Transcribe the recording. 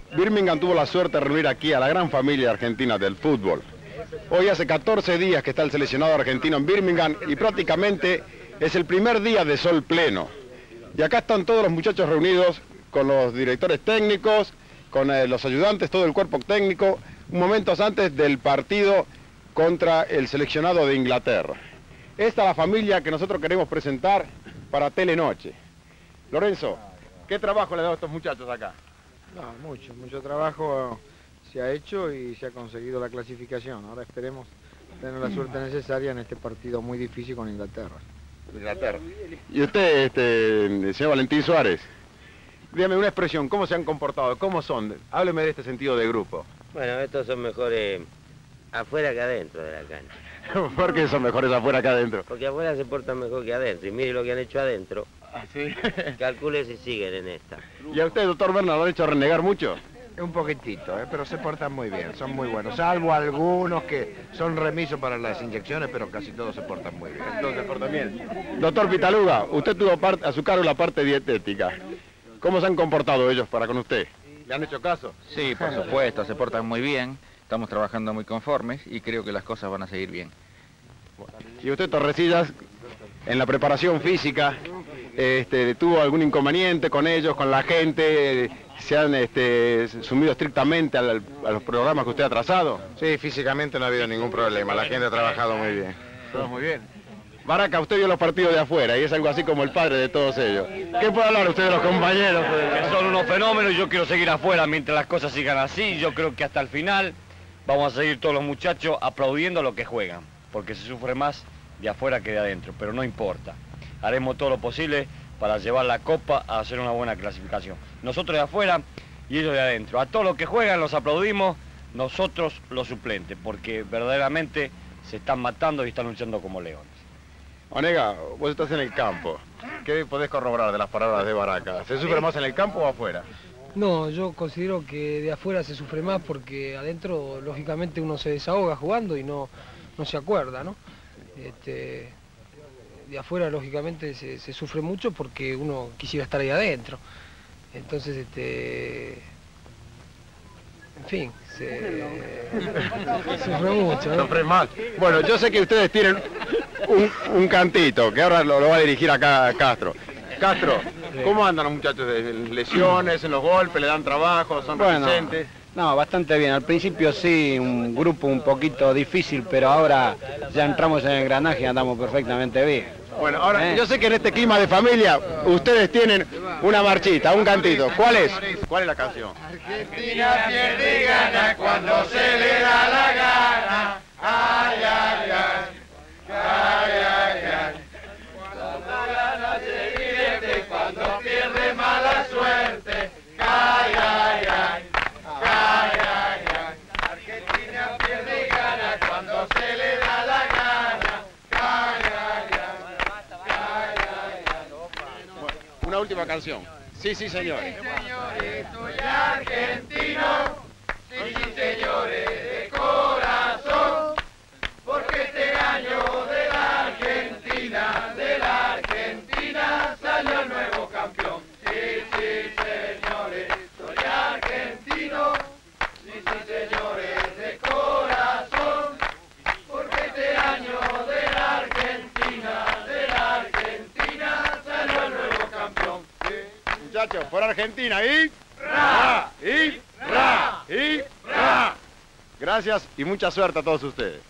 Birmingham tuvo la suerte de reunir aquí a la gran familia argentina del fútbol. Hoy hace 14 días que está el seleccionado argentino en Birmingham y prácticamente es el primer día de sol pleno. Y acá están todos los muchachos reunidos con los directores técnicos, con los ayudantes, todo el cuerpo técnico, momentos antes del partido contra el seleccionado de Inglaterra. Esta es la familia que nosotros queremos presentar para Telenoche. Lorenzo, ¿qué trabajo le ha dado a estos muchachos acá? No, mucho trabajo se ha hecho y se ha conseguido la clasificación. Ahora esperemos tener la suerte necesaria en este partido muy difícil con Inglaterra. Y usted, señor Valentín Suárez, dígame una expresión, ¿cómo se han comportado? ¿Cómo son? Hábleme de este sentido de grupo. Bueno, estos son mejores afuera que adentro de la cancha. ¿Por qué son mejores afuera que adentro? Porque afuera se portan mejor que adentro. Y mire lo que han hecho adentro. ¿Ah, sí? Calcule si siguen en esta. ¿Y a usted, doctor Bernal, lo han hecho renegar mucho? Un poquitito, pero se portan muy bien, son muy buenos. Salvo algunos que son remisos para las inyecciones, pero casi todos se portan muy bien. Todos se portan bien. Doctor Pitaluga, usted tuvo a su cargo la parte dietética. ¿Cómo se han comportado ellos para con usted? ¿Le han hecho caso? Sí, por supuesto, se portan muy bien. Estamos trabajando muy conformes y creo que las cosas van a seguir bien. ¿Y usted, Torrecillas, en la preparación física, tuvo algún inconveniente con ellos, con la gente? ¿Se han sumido estrictamente a los programas que usted ha trazado? Sí, físicamente no ha habido ningún problema. La gente ha trabajado muy bien. Todo muy bien. Baraca, usted vio los partidos de afuera y es algo así como el padre de todos ellos. ¿Qué puede hablar usted de los compañeros? Que son unos fenómenos y yo quiero seguir afuera mientras las cosas sigan así. Yo creo que hasta el final vamos a seguir todos los muchachos aplaudiendo lo que juegan, porque se sufre más de afuera que de adentro, pero no importa. Haremos todo lo posible para llevar la copa a hacer una buena clasificación. Nosotros de afuera y ellos de adentro. A todos los que juegan los aplaudimos, nosotros los suplentes, porque verdaderamente se están matando y están luchando como leones. Onega, vos estás en el campo. ¿Qué podés corroborar de las palabras de Baraca? ¿Se sufre más en el campo o afuera? No, yo considero que de afuera se sufre más porque adentro, lógicamente, uno se desahoga jugando y no se acuerda, ¿no? De afuera, lógicamente, se sufre mucho porque uno quisiera estar ahí adentro. Entonces, en fin, se sufre mucho, ¿no? Sufre mal. Bueno, yo sé que ustedes tienen un cantito, que ahora lo va a dirigir acá a Castro. Castro, ¿cómo andan los muchachos? ¿En lesiones, en los golpes, le dan trabajo, son resistentes? No, bastante bien. Al principio sí, un grupo un poquito difícil, pero ahora ya entramos en el engranaje y andamos perfectamente bien. Bueno, ahora yo sé que en este clima de familia ustedes tienen una marchita, un cantito. ¿Cuál es? ¿Cuál es la canción? Argentina pierde y gana cuando se le da la gana. Ay, ay, ay. Ay, ay, ay. Cuando gana se divierte, cuando pierde mala suerte. Ay, ay, ay. Ay, ay, ay. Argentina pierde y gana cuando se le da la gana. Ay, ay, ay. Ay, ay, ay. Una última canción. Sí, sí, señores. Sí, señores, soy argentino. Sí, señores, de corazón. Porque este año de la Argentina salió el nuevo campeón. Sí, sí, señores, soy argentino. Sí, sí, señores, de corazón. Porque este año de la Argentina salió el nuevo campeón. Sí. Muchachos, por Argentina y... ¡Ra! ¡Y! ¡Ra! ¡Y! ¡Ra! Gracias y mucha suerte a todos ustedes.